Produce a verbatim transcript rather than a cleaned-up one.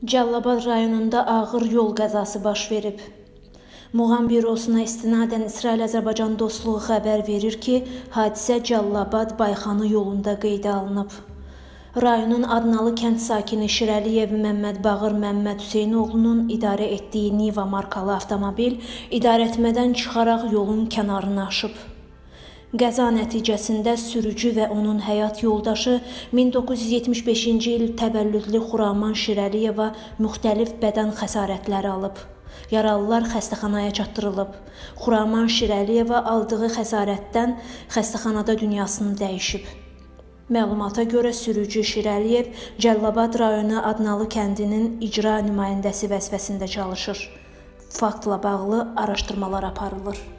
Cəlilabad rayonunda ağır yol qəzası baş verib. Muğam bürosuna istinadən İsrail-Azərbaycan dostluğu xəbər verir ki, hadisə Cəlilabad-Bayxanı yolunda qeydə alınıb. Rayonun Adnalı kənd sakini Şirəliyev Məmməd Bağır Məmməd Hüseynoğlunun idarə etdiyi Niva markalı avtomobil idarəetmədən çıxaraq yolun kənarına aşıb. Qəza nəticəsində sürücü və onun həyat yoldaşı min doqquz yüz yetmiş beşinci il təvəllüdlü Xuraman Şirəliyeva müxtəlif bədən xəsarətləri alıb. Yaralılar xəstəxanaya çatdırılıb. Xuraman Şirəliyeva aldığı xəsarətdən xəstəxanada dünyasını dəyişib. Məlumata görə sürücü Şirəliyev Cəlilabad rayonu Adnalı kəndinin icra nümayəndəsi vəzifəsində çalışır. Faktla bağlı araşdırmalar aparılır.